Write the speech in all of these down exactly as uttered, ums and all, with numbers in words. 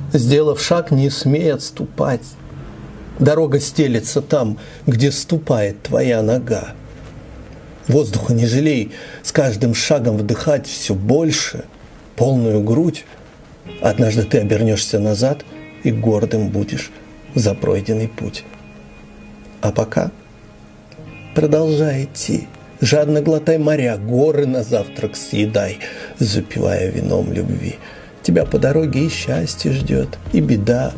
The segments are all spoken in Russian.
Сделав шаг, не смей отступать. Дорога стелется там, где ступает твоя нога. Воздуха не жалей, с каждым шагом вдыхать все больше, полную грудь. Однажды ты обернешься назад и гордым будешь за пройденный путь. А пока продолжай идти, жадно глотай моря, горы на завтрак съедай, запивая вином любви. Тебя по дороге и счастье ждет, и беда.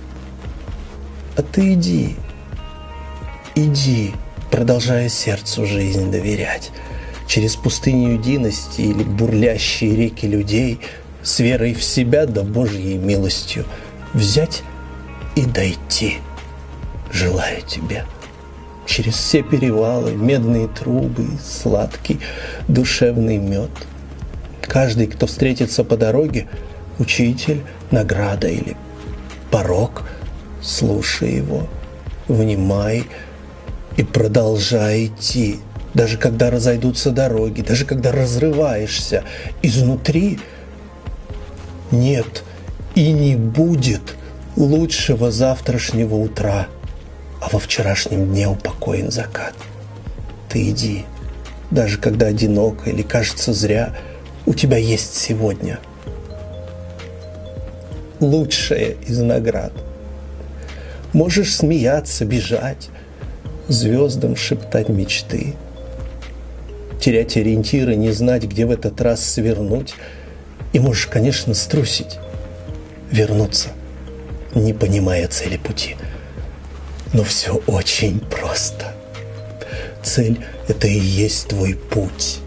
А ты иди, иди, продолжая сердцу жизнь доверять. Через пустыню единости или бурлящие реки людей с верой в себя да Божьей милостью взять и дойти. Желаю тебе через все перевалы, медные трубы, сладкий душевный мед. Каждый, кто встретится по дороге, учитель, награда или порок, слушай его, внимай и продолжай идти. Даже когда разойдутся дороги, даже когда разрываешься изнутри, нет и не будет лучшего завтрашнего утра, а во вчерашнем дне упокоен закат. Ты иди, даже когда одиноко или кажется зря, у тебя есть сегодня лучшее из наград. Можешь смеяться, бежать, звездам шептать мечты, терять ориентиры, не знать, где в этот раз свернуть. И можешь, конечно, струсить, вернуться, не понимая цели пути. Но все очень просто. Цель – это и есть твой путь.